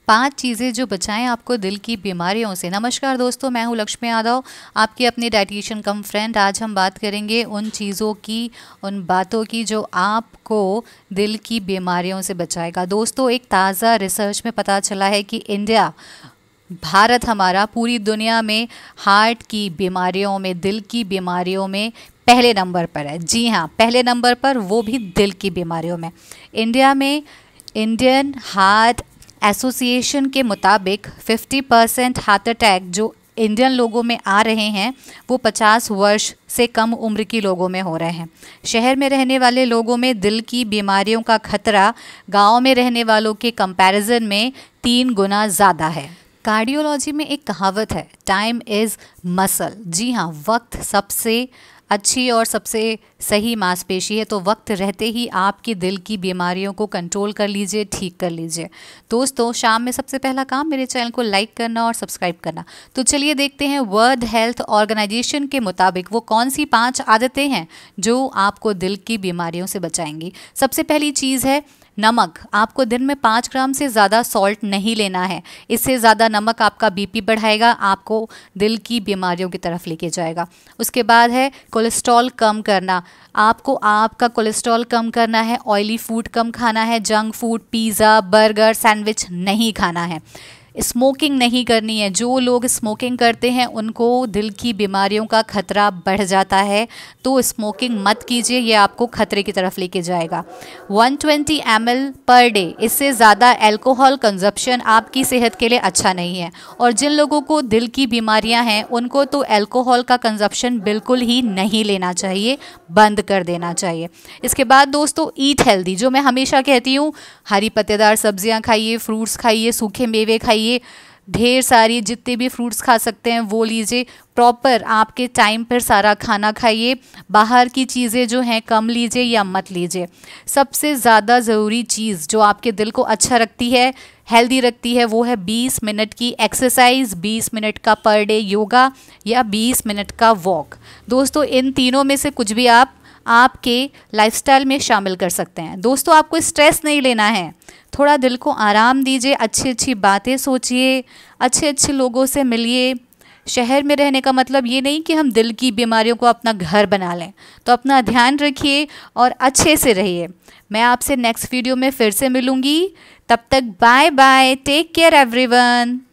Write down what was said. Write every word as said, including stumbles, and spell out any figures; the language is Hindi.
पांच चीज़ें जो बचाएं आपको दिल की बीमारियों से। नमस्कार दोस्तों, मैं हूं लक्ष्मी यादव, आपकी अपनी डाइटिशियन कम फ्रेंड। आज हम बात करेंगे उन चीज़ों की, उन बातों की जो आपको दिल की बीमारियों से बचाएगा। दोस्तों, एक ताज़ा रिसर्च में पता चला है कि इंडिया, भारत हमारा पूरी दुनिया में हार्ट की बीमारियों में, दिल की बीमारियों में पहले नंबर पर है। जी हाँ, पहले नंबर पर, वो भी दिल की बीमारियों में। इंडिया में इंडियन हार्ट एसोसिएशन के मुताबिक पचास परसेंट हार्ट अटैक जो इंडियन लोगों में आ रहे हैं वो पचास वर्ष से कम उम्र के लोगों में हो रहे हैं। शहर में रहने वाले लोगों में दिल की बीमारियों का खतरा गांव में रहने वालों के कंपैरिजन में तीन गुना ज़्यादा है। कार्डियोलॉजी में एक कहावत है, टाइम इज़ मसल। जी हाँ, वक्त सबसे अच्छी और सबसे सही मांसपेशी है, तो वक्त रहते ही आपकी दिल की बीमारियों को कंट्रोल कर लीजिए, ठीक कर लीजिए। दोस्तों, शाम में सबसे पहला काम मेरे चैनल को लाइक करना और सब्सक्राइब करना। तो चलिए देखते हैं वर्ल्ड हेल्थ ऑर्गेनाइजेशन के मुताबिक वो कौन सी पांच आदतें हैं जो आपको दिल की बीमारियों से बचाएंगी। सबसे पहली चीज़ है नमक। आपको दिन में पाँच ग्राम से ज़्यादा सॉल्ट नहीं लेना है। इससे ज़्यादा नमक आपका बीपी बढ़ाएगा, आपको दिल की बीमारियों की तरफ लेके जाएगा। उसके बाद है कोलेस्ट्रॉल कम करना। आपको आपका कोलेस्ट्रॉल कम करना है, ऑयली फूड कम खाना है, junk food, pizza, burger, sandwich नहीं खाना है। स्मोकिंग नहीं करनी है। जो लोग स्मोकिंग करते हैं उनको दिल की बीमारियों का खतरा बढ़ जाता है, तो स्मोकिंग मत कीजिए, ये आपको खतरे की तरफ लेके जाएगा। एक सौ बीस एम एल पर डे, इससे ज़्यादा अल्कोहल कंजप्शन आपकी सेहत के लिए अच्छा नहीं है। और जिन लोगों को दिल की बीमारियां हैं उनको तो अल्कोहल का कंजप्शन बिल्कुल ही नहीं लेना चाहिए, बंद कर देना चाहिए। इसके बाद दोस्तों, ईट हेल्दी। जो मैं हमेशा कहती हूँ, हरी पत्तेदार सब्जियाँ खाइए, फ्रूट्स खाइए, सूखे मेवे खाइए, ढेर सारी जितने भी फ्रूट्स खा सकते हैं वो लीजिए। प्रॉपर आपके टाइम पर सारा खाना खाइए। बाहर की चीज़ें जो हैं कम लीजिए या मत लीजिए। सबसे ज़्यादा ज़रूरी चीज़ जो आपके दिल को अच्छा रखती है, हेल्दी रखती है, वो है बीस मिनट की एक्सरसाइज, बीस मिनट का पर डे योगा या बीस मिनट का वॉक। दोस्तों, इन तीनों में से कुछ भी आप आपके लाइफस्टाइल में शामिल कर सकते हैं। दोस्तों, आपको स्ट्रेस नहीं लेना है, थोड़ा दिल को आराम दीजिए, अच्छी अच्छी बातें सोचिए, अच्छे अच्छे लोगों से मिलिए। शहर में रहने का मतलब ये नहीं कि हम दिल की बीमारियों को अपना घर बना लें। तो अपना ध्यान रखिए और अच्छे से रहिए। मैं आपसे नेक्स्ट वीडियो में फिर से मिलूँगी। तब तक bye bye, take care everyone.